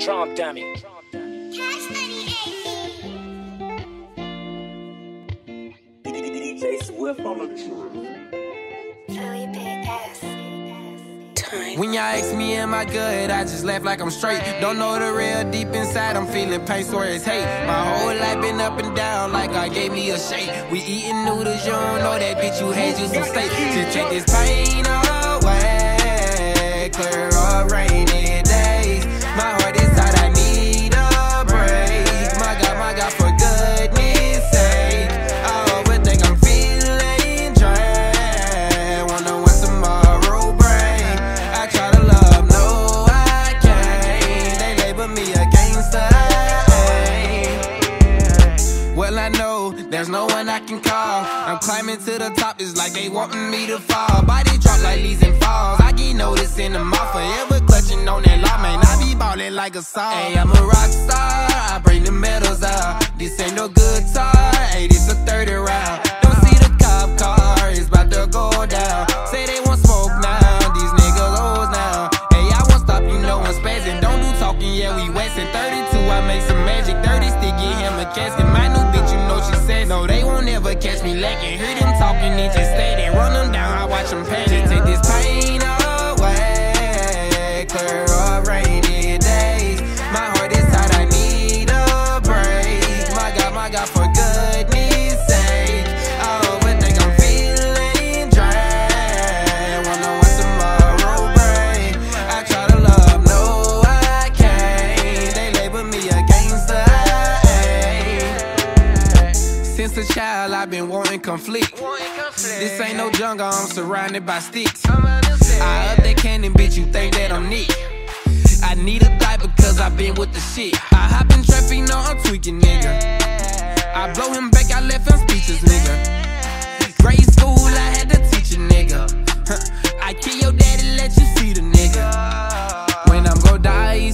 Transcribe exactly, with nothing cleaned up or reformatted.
Trump dummy. D J Swift on the When y'all ask me am I good, I just laugh like I'm straight. Don't know the real deep inside, I'm feeling pain, swear it's hate. My whole life been up and down like God gave me a shake. We eating noodles, you don't know that bitch, you had you some steak. Just take this pain away, clear up rainy days. My heart is tight, I need a break. My God, my God, for goodness sake. I overthink, I'm feeling drained. Wonder what tomorrow brings. I try to love, no I can't. They label me a gangster. Well I know, there's no one I can call. I'm climbing to the top, it's like they wanting me to fall. Body drop like leaves and falls. I get noticed in the mouth, forever clutching on that law. Man, I be ballin' like a song. Hey, I'm a rock star, I bring the medals out. This ain't no good guitar, hey, this a thirty round. Don't see the cop car, it's about to go down. Say they want smoke now, these niggas hoes now. Hey, I won't stop, you know I'm spazzing. Don't do talking, yeah, we westin'. thirty-two, I make some magic. thirty stick, get him a casket. My new bitch, you know she says no, they won't ever catch me lacking. Hear them talking, they just steady. Run them down, I watch them panic. Just take this pain away, clear up rainy days. My heart is tight, I need a break. My God, my God, for goodness sake. I overthink, I'm feeling drained. Wonder what tomorrow brings. I try to love, no I can't. They label me a gangster. Since a child, I've been wanting conflict. This ain't no jungle, I'm surrounded by sticks. I up that cannon, bitch, you think that I'm Nick. I need a diaper because I've been with the shit. I hop in traffic, know I'm tweaking, nigga. I blow him back, I left him speeches, nigga. Grade school, I had to teach a nigga. I kill your daddy, let you see the nigga. When I'm gon' die,